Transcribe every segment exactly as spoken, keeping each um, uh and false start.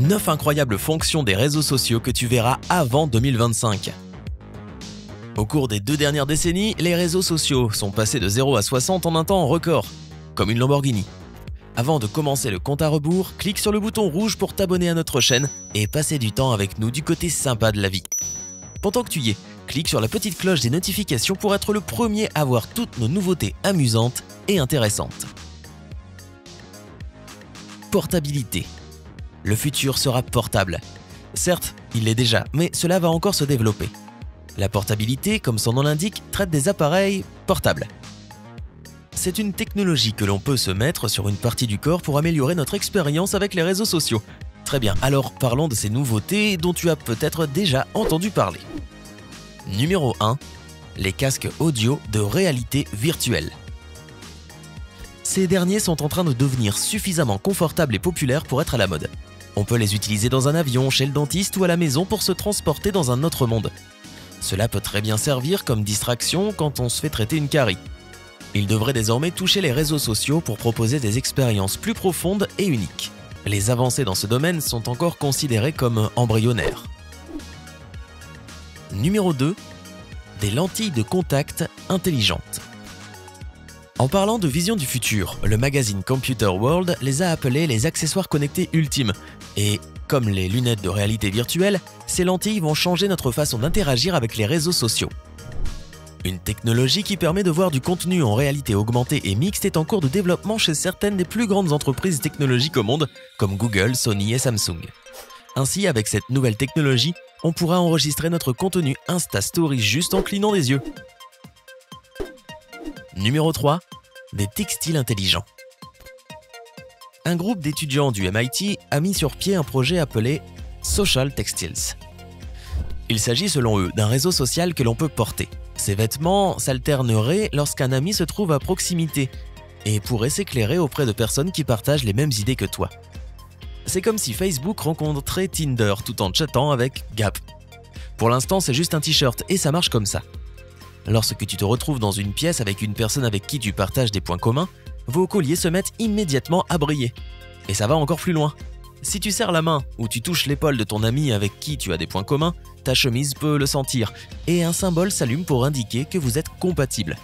neuf incroyables fonctions des réseaux sociaux que tu verras avant deux mille vingt-cinq. Au cours des deux dernières décennies, les réseaux sociaux sont passés de zéro à soixante en un temps record, comme une Lamborghini. Avant de commencer le compte à rebours, clique sur le bouton rouge pour t'abonner à notre chaîne et passer du temps avec nous du côté sympa de la vie. Pendant que tu y es, clique sur la petite cloche des notifications pour être le premier à voir toutes nos nouveautés amusantes et intéressantes. Portabilité. Le futur sera portable. Certes, il l'est déjà, mais cela va encore se développer. La portabilité, comme son nom l'indique, traite des appareils portables. C'est une technologie que l'on peut se mettre sur une partie du corps pour améliorer notre expérience avec les réseaux sociaux. Très bien, alors parlons de ces nouveautés dont tu as peut-être déjà entendu parler. Numéro un. Les casques audio de réalité virtuelle. Ces derniers sont en train de devenir suffisamment confortables et populaires pour être à la mode. On peut les utiliser dans un avion, chez le dentiste ou à la maison pour se transporter dans un autre monde. Cela peut très bien servir comme distraction quand on se fait traiter une carie. Ils devraient désormais toucher les réseaux sociaux pour proposer des expériences plus profondes et uniques. Les avancées dans ce domaine sont encore considérées comme embryonnaires. Numéro deux. Des lentilles de contact intelligentes. En parlant de vision du futur, le magazine Computer World les a appelés les accessoires connectés ultimes. Et comme les lunettes de réalité virtuelle, ces lentilles vont changer notre façon d'interagir avec les réseaux sociaux. Une technologie qui permet de voir du contenu en réalité augmentée et mixte est en cours de développement chez certaines des plus grandes entreprises technologiques au monde, comme Google, Sony et Samsung. Ainsi, avec cette nouvelle technologie, on pourra enregistrer notre contenu Insta Story juste en clignant des yeux. Numéro trois. Des textiles intelligents. Un groupe d'étudiants du M I T a mis sur pied un projet appelé Social Textiles. Il s'agit selon eux d'un réseau social que l'on peut porter. Ces vêtements s'alterneraient lorsqu'un ami se trouve à proximité et pourraient s'éclairer auprès de personnes qui partagent les mêmes idées que toi. C'est comme si Facebook rencontrait Tinder tout en chattant avec Gap. Pour l'instant, c'est juste un t-shirt et ça marche comme ça. Lorsque tu te retrouves dans une pièce avec une personne avec qui tu partages des points communs, vos colliers se mettent immédiatement à briller. Et ça va encore plus loin. Si tu serres la main ou tu touches l'épaule de ton ami avec qui tu as des points communs, ta chemise peut le sentir et un symbole s'allume pour indiquer que vous êtes compatibles.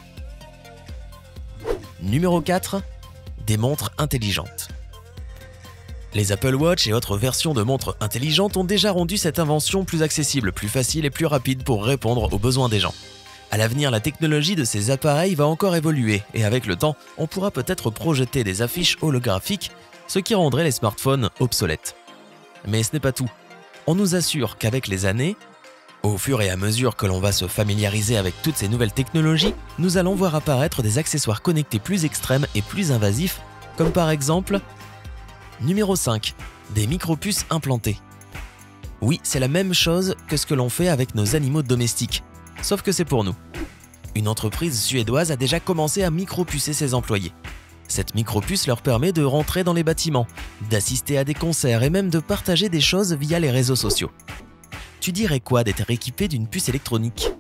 Numéro quatre. Des montres intelligentes. Les Apple Watch et autres versions de montres intelligentes ont déjà rendu cette invention plus accessible, plus facile et plus rapide pour répondre aux besoins des gens. À l'avenir, la technologie de ces appareils va encore évoluer et avec le temps, on pourra peut-être projeter des affiches holographiques, ce qui rendrait les smartphones obsolètes. Mais ce n'est pas tout. On nous assure qu'avec les années, au fur et à mesure que l'on va se familiariser avec toutes ces nouvelles technologies, nous allons voir apparaître des accessoires connectés plus extrêmes et plus invasifs, comme par exemple... Numéro cinq. Des micropuces implantées. Oui, c'est la même chose que ce que l'on fait avec nos animaux domestiques. Sauf que c'est pour nous. Une entreprise suédoise a déjà commencé à micropucer ses employés. Cette micropuce leur permet de rentrer dans les bâtiments, d'assister à des concerts et même de partager des choses via les réseaux sociaux. Tu dirais quoi d'être équipé d'une puce électronique?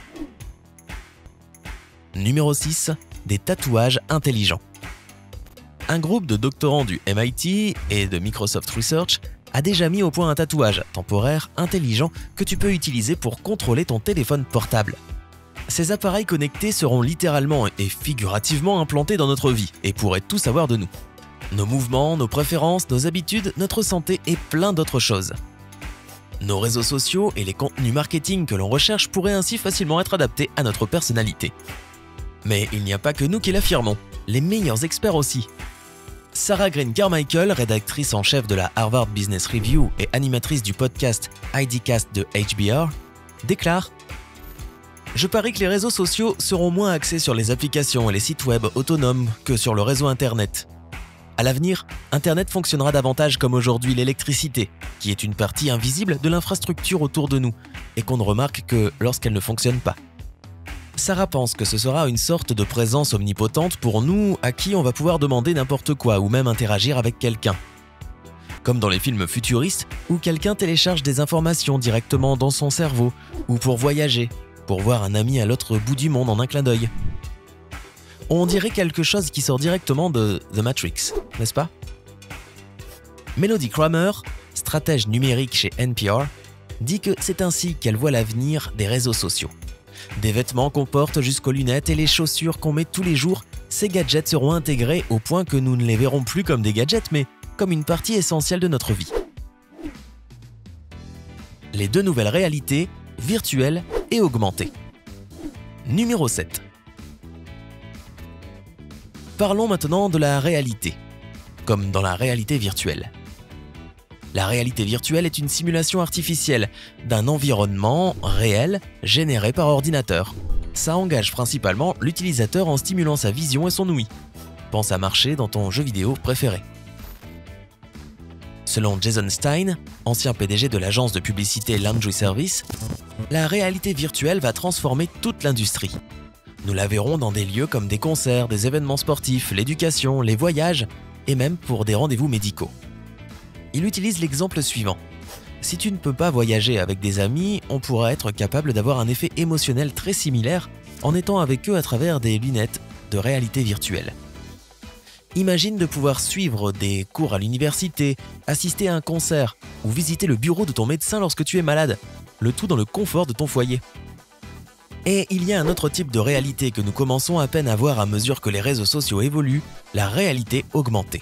Numéro six. Des tatouages intelligents. Un groupe de doctorants du M I T et de Microsoft Research a déjà mis au point un tatouage temporaire intelligent que tu peux utiliser pour contrôler ton téléphone portable. Ces appareils connectés seront littéralement et figurativement implantés dans notre vie et pourraient tout savoir de nous. Nos mouvements, nos préférences, nos habitudes, notre santé et plein d'autres choses. Nos réseaux sociaux et les contenus marketing que l'on recherche pourraient ainsi facilement être adaptés à notre personnalité. Mais il n'y a pas que nous qui l'affirmons, les meilleurs experts aussi. Sarah Green Carmichael, rédactrice en chef de la Harvard Business Review et animatrice du podcast IDcast de H B R, déclare « Je parie que les réseaux sociaux seront moins axés sur les applications et les sites web autonomes que sur le réseau Internet. À l'avenir, Internet fonctionnera davantage comme aujourd'hui l'électricité, qui est une partie invisible de l'infrastructure autour de nous et qu'on ne remarque que lorsqu'elle ne fonctionne pas. Sarah pense que ce sera une sorte de présence omnipotente pour nous à qui on va pouvoir demander n'importe quoi ou même interagir avec quelqu'un. Comme dans les films futuristes où quelqu'un télécharge des informations directement dans son cerveau ou pour voyager, pour voir un ami à l'autre bout du monde en un clin d'œil. On dirait quelque chose qui sort directement de The Matrix, n'est-ce pas? Melody Kramer, stratège numérique chez N P R, dit que c'est ainsi qu'elle voit l'avenir des réseaux sociaux. Des vêtements qu'on porte jusqu'aux lunettes et les chaussures qu'on met tous les jours, ces gadgets seront intégrés au point que nous ne les verrons plus comme des gadgets, mais comme une partie essentielle de notre vie. Les deux nouvelles réalités, virtuelle et augmentée. Numéro sept. Parlons maintenant de la réalité, comme dans la réalité virtuelle. La réalité virtuelle est une simulation artificielle d'un environnement réel généré par ordinateur. Ça engage principalement l'utilisateur en stimulant sa vision et son ouïe. Pense à marcher dans ton jeu vidéo préféré. Selon Jason Stein, ancien P D G de l'agence de publicité Laundry Service, la réalité virtuelle va transformer toute l'industrie. Nous la verrons dans des lieux comme des concerts, des événements sportifs, l'éducation, les voyages et même pour des rendez-vous médicaux. Il utilise l'exemple suivant. Si tu ne peux pas voyager avec des amis, on pourra être capable d'avoir un effet émotionnel très similaire en étant avec eux à travers des lunettes de réalité virtuelle. Imagine de pouvoir suivre des cours à l'université, assister à un concert ou visiter le bureau de ton médecin lorsque tu es malade, le tout dans le confort de ton foyer. Et il y a un autre type de réalité que nous commençons à peine à voir à mesure que les réseaux sociaux évoluent, la réalité augmentée.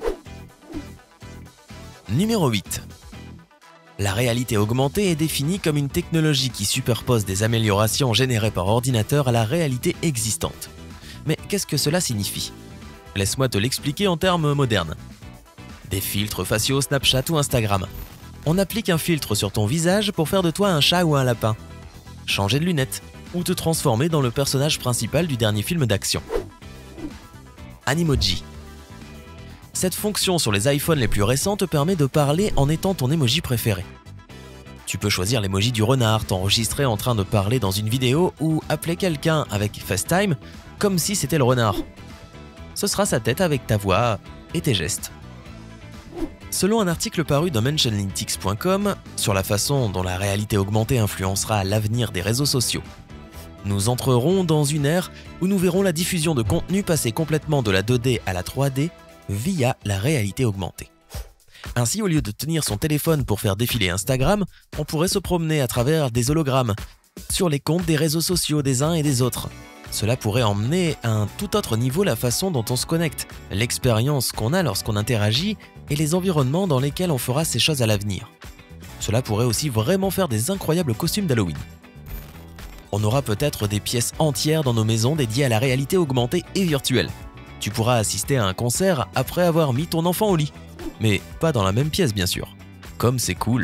Numéro huit. La réalité augmentée est définie comme une technologie qui superpose des améliorations générées par ordinateur à la réalité existante. Mais qu'est-ce que cela signifie ? Laisse-moi te l'expliquer en termes modernes. Des filtres faciaux Snapchat ou Instagram. On applique un filtre sur ton visage pour faire de toi un chat ou un lapin. Changer de lunettes ou te transformer dans le personnage principal du dernier film d'action. Animoji. Cette fonction sur les iPhones les plus récents te permet de parler en étant ton emoji préféré. Tu peux choisir l'emoji du renard, t'enregistrer en train de parler dans une vidéo ou appeler quelqu'un avec FaceTime comme si c'était le renard. Ce sera sa tête avec ta voix et tes gestes. Selon un article paru dans mention lintics point com sur la façon dont la réalité augmentée influencera l'avenir des réseaux sociaux, nous entrerons dans une ère où nous verrons la diffusion de contenu passer complètement de la deux D à la trois D via la réalité augmentée. Ainsi, au lieu de tenir son téléphone pour faire défiler Instagram, on pourrait se promener à travers des hologrammes sur les comptes des réseaux sociaux des uns et des autres. Cela pourrait emmener à un tout autre niveau la façon dont on se connecte, l'expérience qu'on a lorsqu'on interagit et les environnements dans lesquels on fera ces choses à l'avenir. Cela pourrait aussi vraiment faire des incroyables costumes d'Halloween. On aura peut-être des pièces entières dans nos maisons dédiées à la réalité augmentée et virtuelle. Tu pourras assister à un concert après avoir mis ton enfant au lit. Mais pas dans la même pièce bien sûr. Comme c'est cool.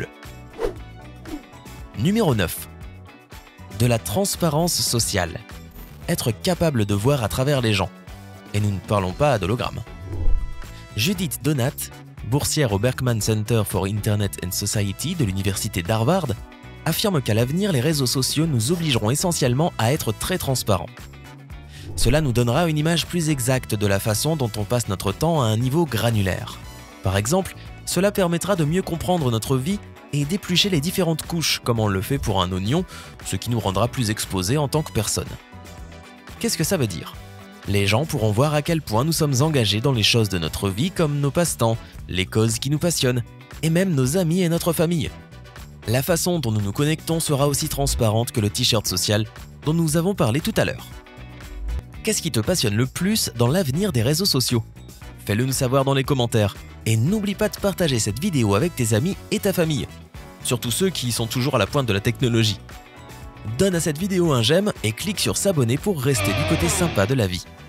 Numéro neuf. De la transparence sociale. Être capable de voir à travers les gens. Et nous ne parlons pas d'hologramme. Judith Donat, boursière au Berkman Center for Internet and Society de l'université d'Harvard, affirme qu'à l'avenir, les réseaux sociaux nous obligeront essentiellement à être très transparents. Cela nous donnera une image plus exacte de la façon dont on passe notre temps à un niveau granulaire. Par exemple, cela permettra de mieux comprendre notre vie et d'éplucher les différentes couches comme on le fait pour un oignon, ce qui nous rendra plus exposés en tant que personne. Qu'est-ce que ça veut dire ? Les gens pourront voir à quel point nous sommes engagés dans les choses de notre vie comme nos passe-temps, les causes qui nous passionnent, et même nos amis et notre famille. La façon dont nous nous connectons sera aussi transparente que le t-shirt social dont nous avons parlé tout à l'heure. Qu'est-ce qui te passionne le plus dans l'avenir des réseaux sociaux ? Fais-le nous savoir dans les commentaires. Et n'oublie pas de partager cette vidéo avec tes amis et ta famille. Surtout ceux qui sont toujours à la pointe de la technologie. Donne à cette vidéo un j'aime et clique sur s'abonner pour rester du côté sympa de la vie.